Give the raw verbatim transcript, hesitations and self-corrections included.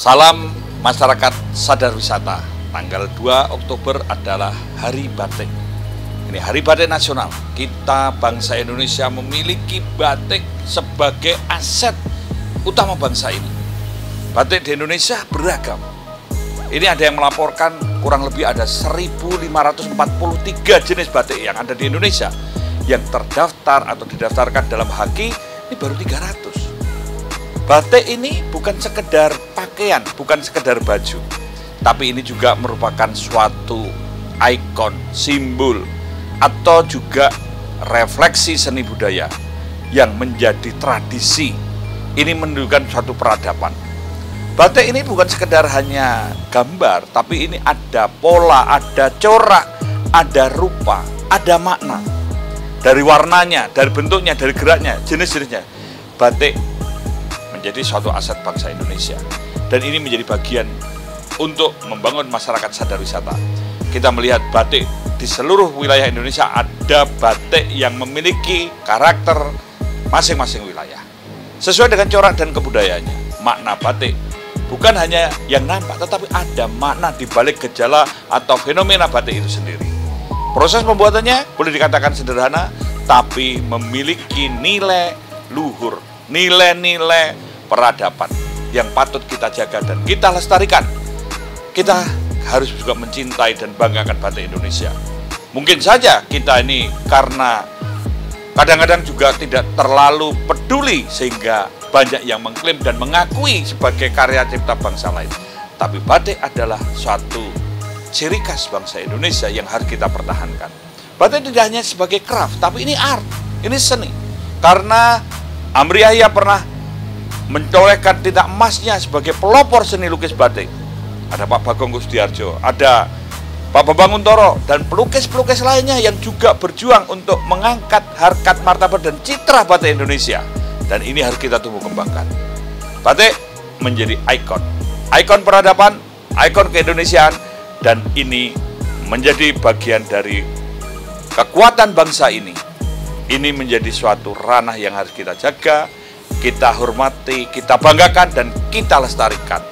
Salam masyarakat sadar wisata. Tanggal dua Oktober adalah Hari Batik. Ini Hari Batik Nasional. Kita bangsa Indonesia memiliki batik sebagai aset utama bangsa ini. Batik di Indonesia beragam. Ini ada yang melaporkan kurang lebih ada seribu lima ratus empat puluh tiga jenis batik yang ada di Indonesia. Yang terdaftar atau didaftarkan dalam H K I ini baru tiga ratus. Batik ini bukan sekedar pakaian, bukan sekedar baju, tapi ini juga merupakan suatu ikon, simbol, atau juga refleksi seni budaya yang menjadi tradisi. Ini menunjukkan suatu peradaban. Batik ini bukan sekedar hanya gambar, tapi ini ada pola, ada corak, ada rupa, ada makna. Dari warnanya, dari bentuknya, dari geraknya, jenis-jenisnya. Batik menjadi suatu aset bangsa Indonesia. Dan ini menjadi bagian untuk membangun masyarakat sadar wisata. Kita melihat batik di seluruh wilayah Indonesia, ada batik yang memiliki karakter masing-masing wilayah. Sesuai dengan corak dan kebudayaannya. Makna batik bukan hanya yang nampak, tetapi ada makna di balik gejala atau fenomena batik itu sendiri. Proses pembuatannya boleh dikatakan sederhana, tapi memiliki nilai luhur, nilai-nilai peradaban yang patut kita jaga dan kita lestarikan. Kita harus juga mencintai dan banggakan batik Indonesia. Mungkin saja kita ini karena kadang-kadang juga tidak terlalu peduli sehingga banyak yang mengklaim dan mengakui sebagai karya cipta bangsa lain. Tapi batik adalah suatu ciri khas bangsa Indonesia yang harus kita pertahankan. Batik tidak hanya sebagai craft, tapi ini art, ini seni. Karena Amri Yahya pernah mencolekkan tinta emasnya sebagai pelopor seni lukis batik. Ada Pak Bagong Kusdiarjo, ada Pak Bambang Untoro, dan pelukis-pelukis lainnya yang juga berjuang untuk mengangkat harkat martabat dan citra batik Indonesia. Dan ini harus kita tumbuh kembangkan. Batik menjadi ikon, ikon peradaban, ikon keindonesiaan, dan ini menjadi bagian dari kekuatan bangsa ini. Ini menjadi suatu ranah yang harus kita jaga, kita hormati, kita banggakan, dan kita lestarikan.